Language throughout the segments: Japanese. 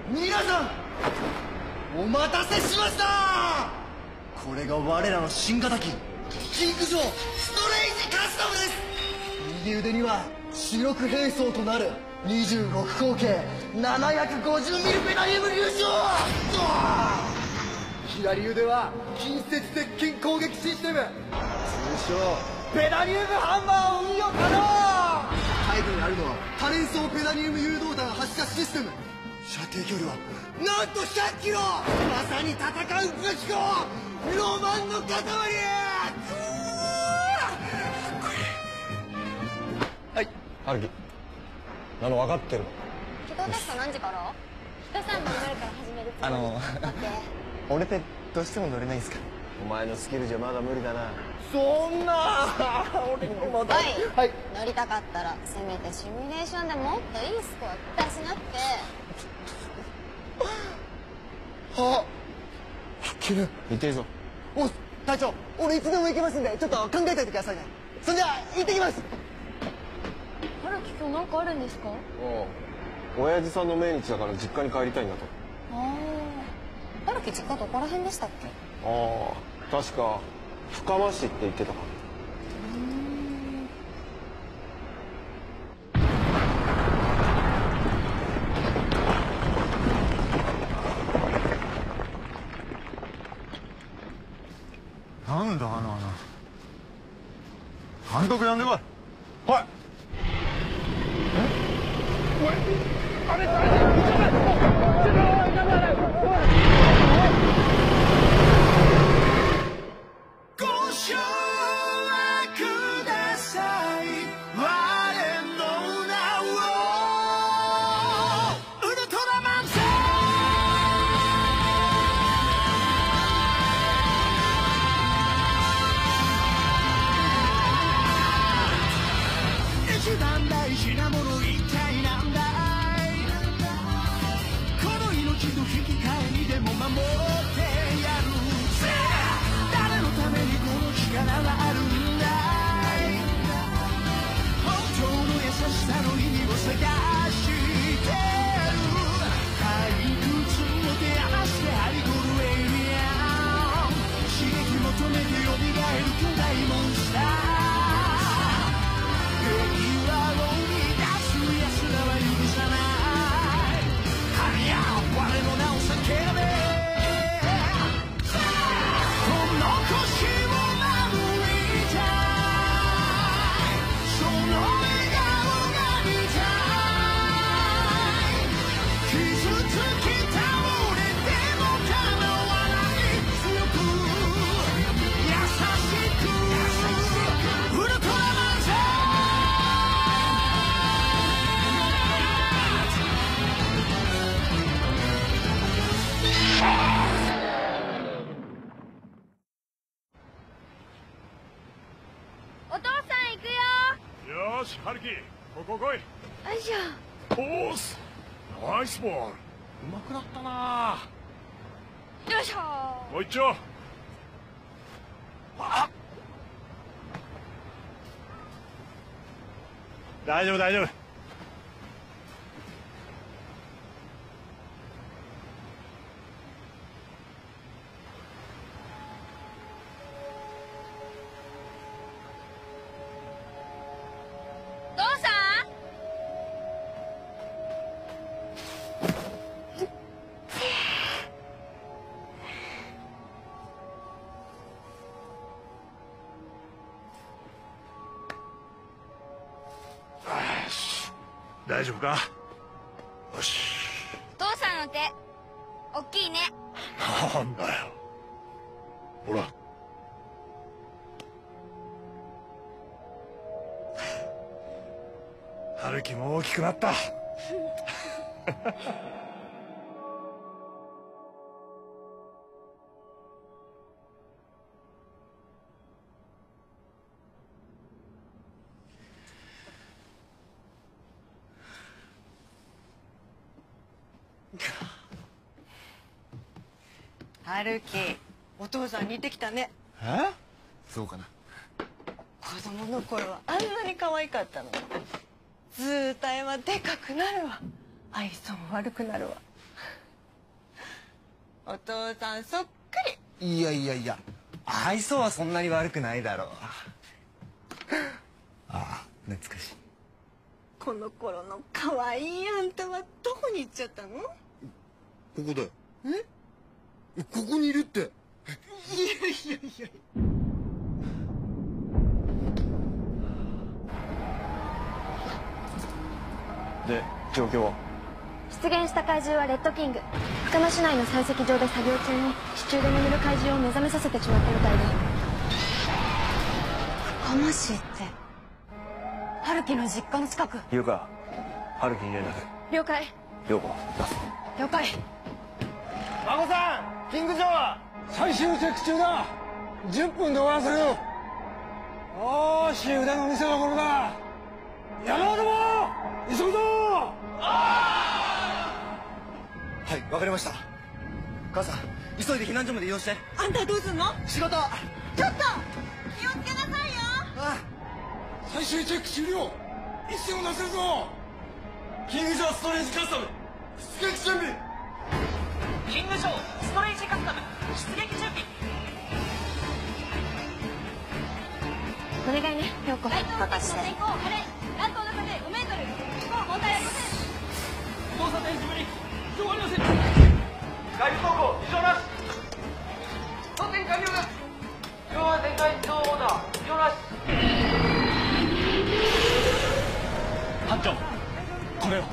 皆さんお待たせしました。これが我らの新型機キングジョーストレイジカスタムです。右腕には主力兵装となる26口径750ミリペダリウム粒子を、左腕は近接接近攻撃システム、通称ペダリウムハンマーを運用可能。背後にあるのは多連装ペダリウム誘導弾発射システム。射程距離はなんと100キロ。まさに戦う武器庫、ロマンの塊。はい、 春樹。分かってる。 軌道テスト何時から？人3分になるから始めるつもり。待って。 俺ってどうしても乗れないんすか？ お前のスキルじゃまだ無理だな。 そんな俺もまだ。 はい、乗りたかったらせめてシミュレーションでもっといいスコア出しなって。 はあ、いける。 行っていいぞ。 おっ、隊長、俺いつでも行けますんで、ちょっと考えといてくださいね。それじゃあ行ってきます。 春樹今日なんかあるんですか？ ああ、親父さんの命日だから実家に帰りたいんだと。 ああ、春樹実家どこら辺でしたっけ？ ああ、確か深間市って言ってたかな。 なんだあの穴。監督呼んでこい。はい。お前、あれ大丈夫？ご唱和ください。我の名をウルトラマンゼ一番大事なもの一体なんだい。この命の引き換えにでも守ってやる。誰のためにこの力があるんだい。本当の優しさの意味を探してる。退屈を手離して張り込むエイリアン。刺激求めて蘇る巨大モンスター。春樹、ここ来い。 よいしょ。 おーす、ナイスボール。うまくなったな。 よいしょ。 もう一丁。あ、大丈夫大丈夫。大丈夫か？よし。 父さんの手大きいね。 なんだよ。ほら。春樹も大きくなった。 春樹、お父さん似てきたね。 え？そうかな。 子供の頃はあんなに可愛かったのに。図体はでかくなるわ。愛想も悪くなるわ。 お父さんそっくり。 いやいやいや、愛想はそんなに悪くないだろう。ああ、懐かしい。 この頃の可愛いあんたはどこに行っちゃったの？ ここだよ。ここにいるって。いやいやいや。 で、状況は？ 出現した怪獣はレッドキング。深間市内の採石場で作業中に地中で眠る怪獣を目覚めさせてしまったみたいで。深間市って春樹の実家の近く。 優香、春樹に連絡。 了解。 陽子、出す。 了解。 孫さん、キングジョーは最終チェック中だ。10分で終わらせるよ。よーし、腕の見せ所だ。山本も急ぐぞ。 はい、わかりました。母さん、急いで避難所まで移動して。 あんたどうすんの？ 仕事。 ちょっと気をつけなさいよ。 あ最終チェック終了。一線を出せるぞ。キングジョーストレージカスタム出撃準備。 キングジョーストレージカスタム出撃準備。 お願いね、陽子。任せて。 乱闘の風5メートル。問題ありません。交差点自分に異常ありません。外部走行異常なし。装填完了です。両腕展開自動オーダー異常なし。班長、これを。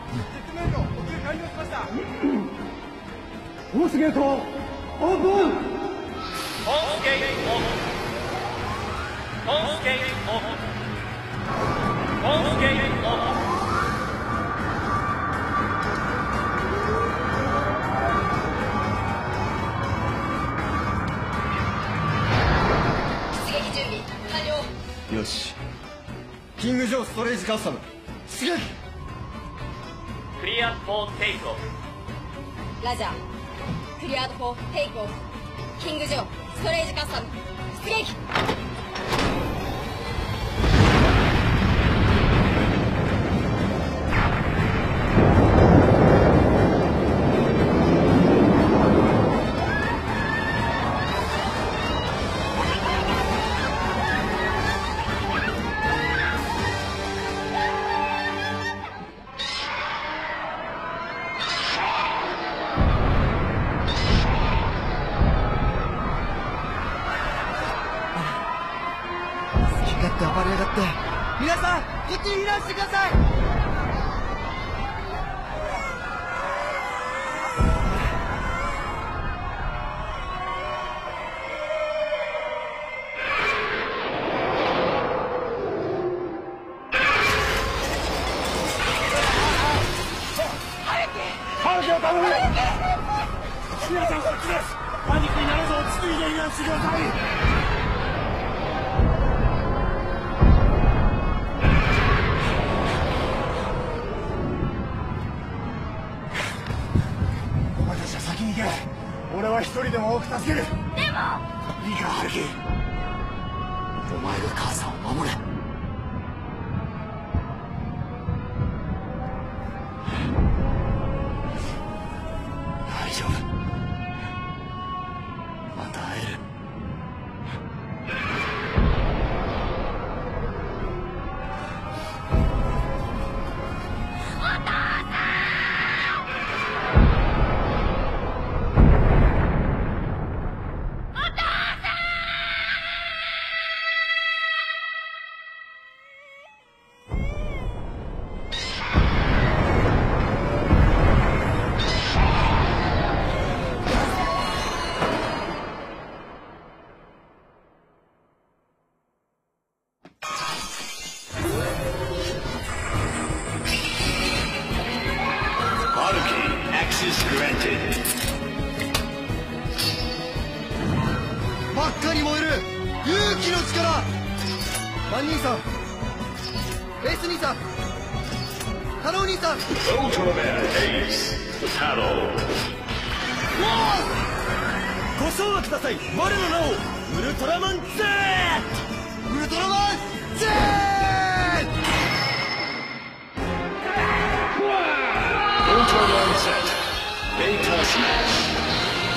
ホースゲートオープン。 ホースゲートオープン。ホースゲートオープン。ホースゲートオープン。出撃準備完了。 よし。キングジョーストレージカスタム出撃。 クリアフォーテイクオフ。 ラジャー。クリアードフォーテイクオフ。キングジョーストレージカスタム出撃。 暴れやがって。皆さん、こっちに避難してください。 春樹を頼む。皆さんこっちです。パニックにならず落ち着いて避難してください。俺は一人でも多く助ける。でもいいか、春樹。お前が母さんを守れ。大丈夫。また会える。 真っ赤に燃える勇気の力。マン兄さん、エース兄さん、太郎兄さん。 ご唱和ください。我の名をウルトラマン Z。 ウルトラマン Z。 ウルトラマン Z ベータースマッシュ。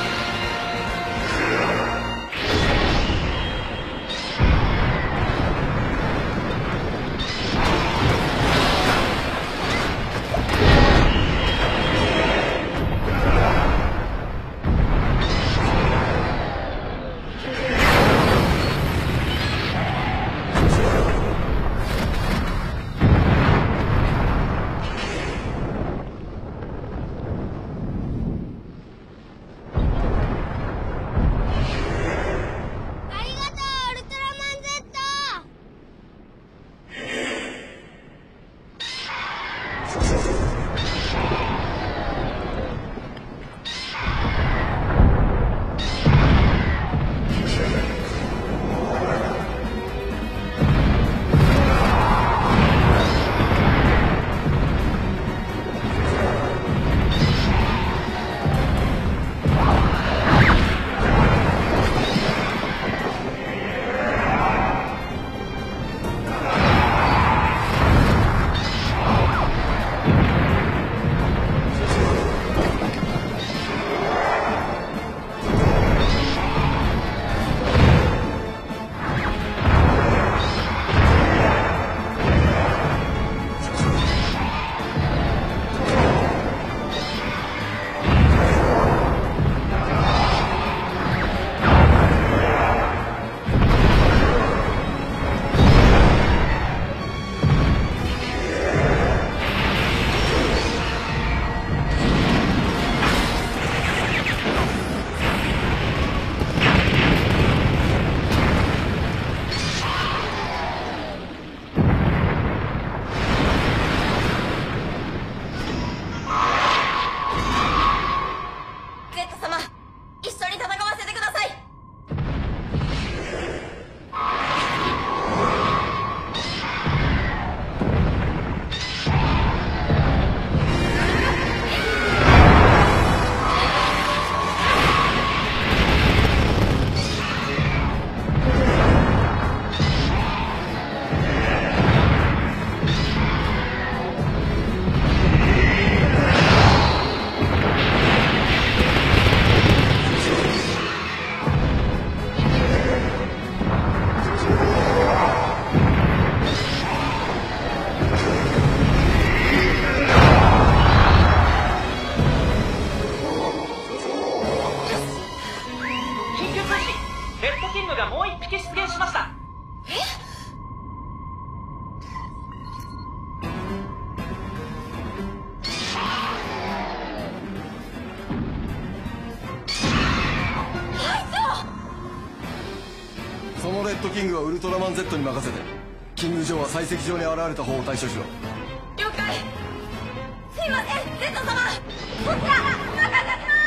ッドキングはウルトラマン Z に任せて、キングジョーは採石場に現れた方を対処しろ。 了解。すいません Z 様、こちら任せて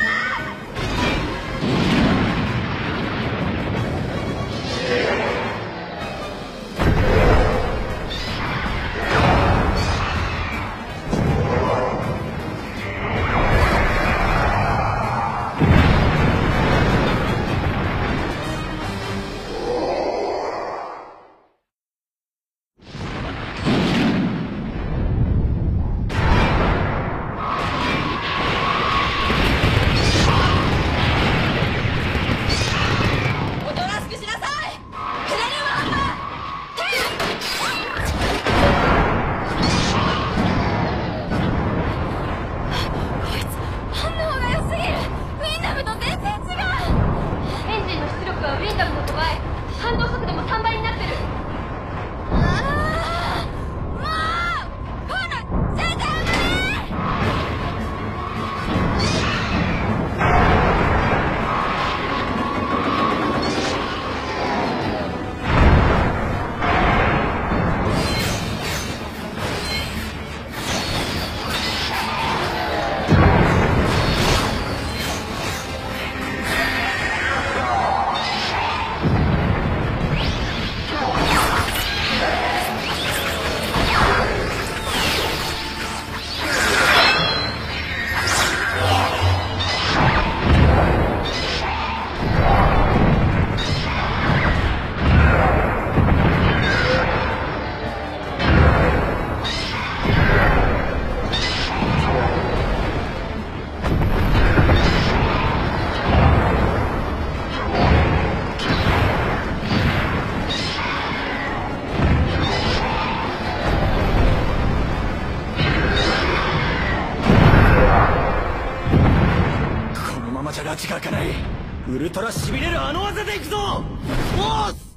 拉致が開かない。ウルトラしびれるあの技でいくぞ。おーす。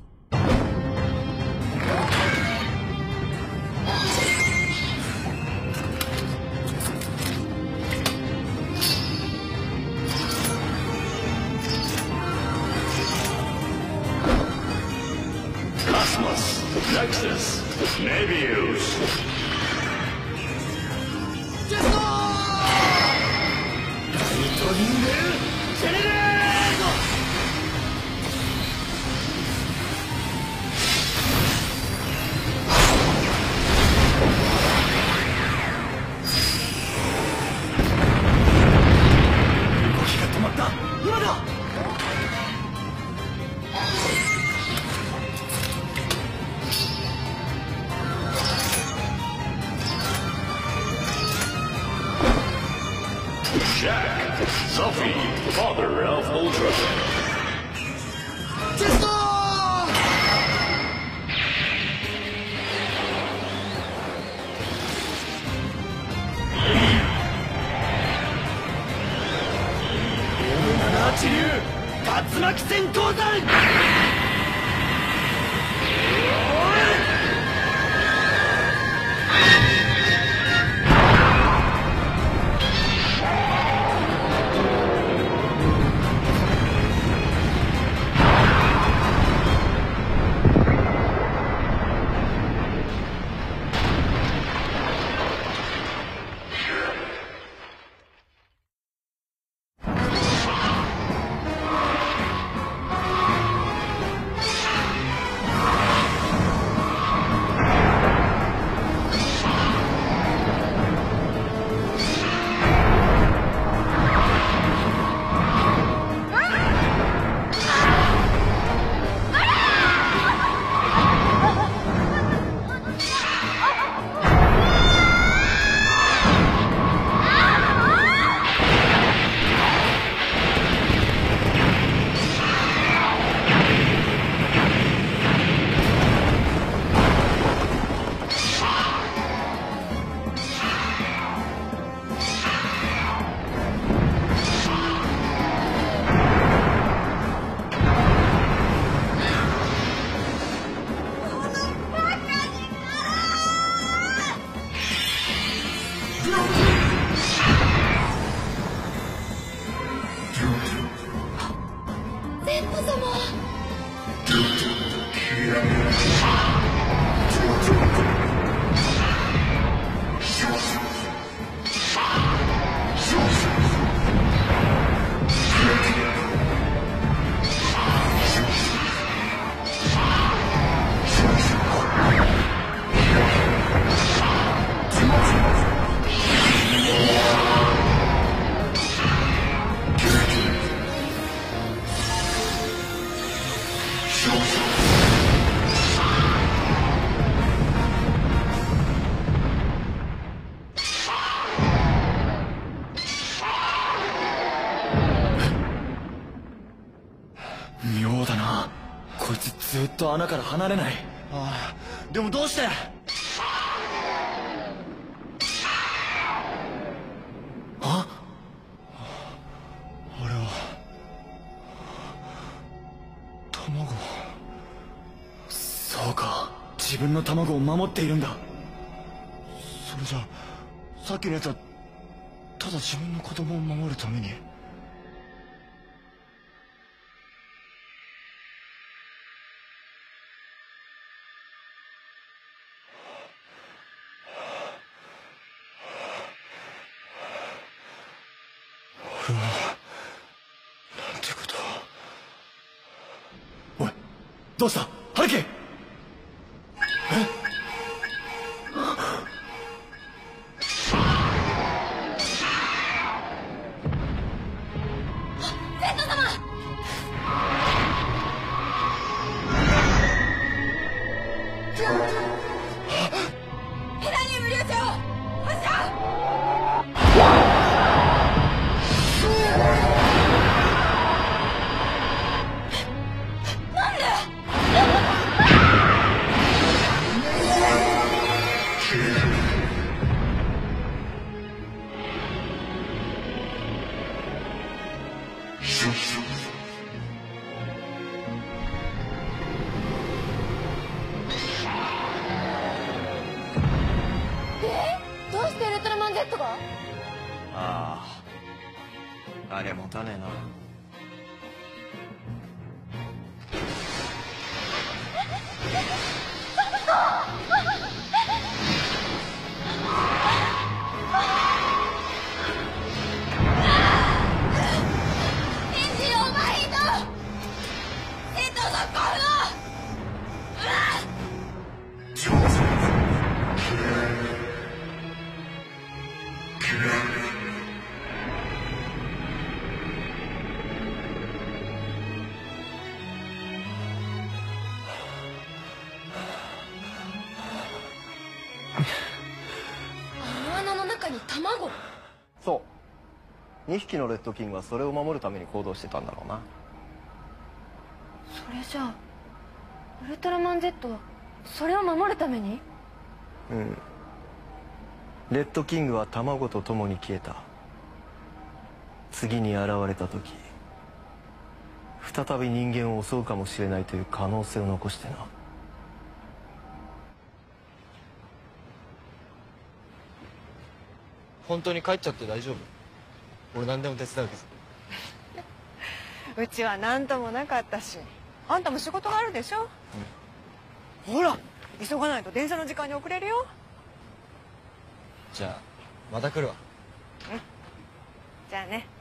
Cosmos, Nexus, Mebius. 竜巻閃光弾。 ずっと穴から離れない。ああ、でもどうして？あ？あれは卵。そうか、自分の卵を守っているんだ。それじゃあさっきのやつはただ自分の子供を守るために。俺はなんてことを。おい、どうした春樹？ どうしてウルトラマン Z が？ ああ、あれ持たねえな。 あの穴の中に卵？ そう、2匹のレッドキングはそれを守るために行動してたんだろうな。 それじゃあウルトラマン Z はそれを守るために？ うん。レッドキングは卵と共に消えた。次に現れた時再び人間を襲うかもしれないという可能性を残してな。 本当に帰っちゃって大丈夫？俺何でも手伝うけど。 うちは何ともなかったし、あんたも仕事があるでしょ。ほら急がないと電車の時間に遅れるよ。 じゃあまた来るわ。 うん、じゃあね。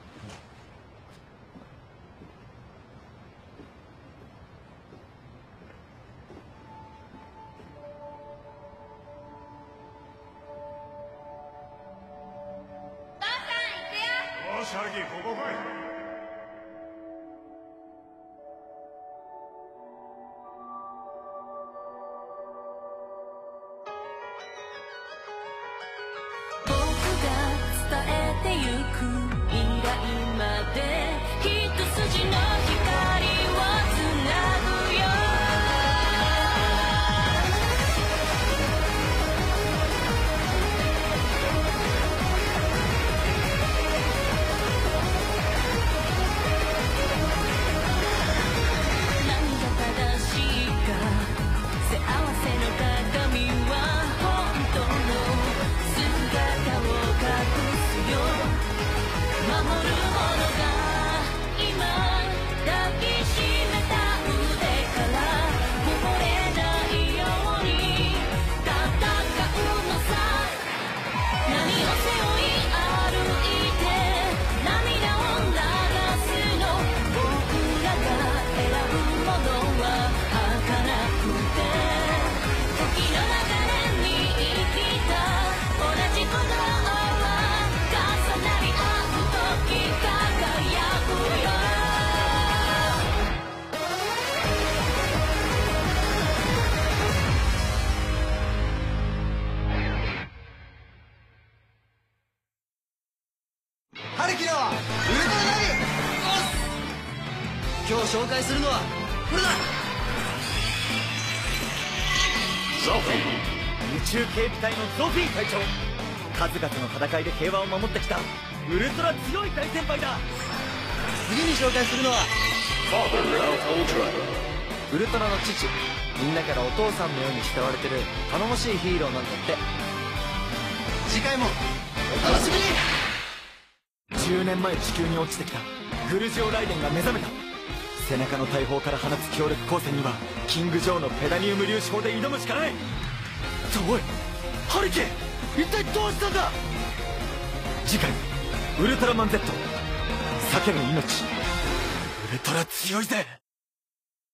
よし、春樹、ここ来い。 僕が伝えてゆく未来まで一筋の光をつなぐよ。何が正しいか背合わせの鏡は本当の姿を隠すよ。守るものが今抱きしめた腕からこぼれないように戦うのさ。何を背負い歩いて涙を流すの。僕らが選ぶものは儚くて時の流れに生きた同じ鼓動は重なり合う時輝くよ。 春樹のウルトラナビ。今日紹介するのはこれだ。 宙警備隊のゾフィー隊長、数々の戦いで平和を守ってきたウルトラ強い大先輩だ。 次に紹介するのはウルトラの父、みんなからお父さんのように慕われてる頼もしいヒーローなんだって。 次回もお楽しみに。 10年前地球に落ちてきたグルジオライデンが目覚めた。背中の大砲から放つ強力光線にはキング・ジョーのペダニウム粒子砲で挑むしかない。おいハリケーン、一体どうしたんだ。次回ウルトラマン Z 叫ぶ命、ウルトラ強いぜ。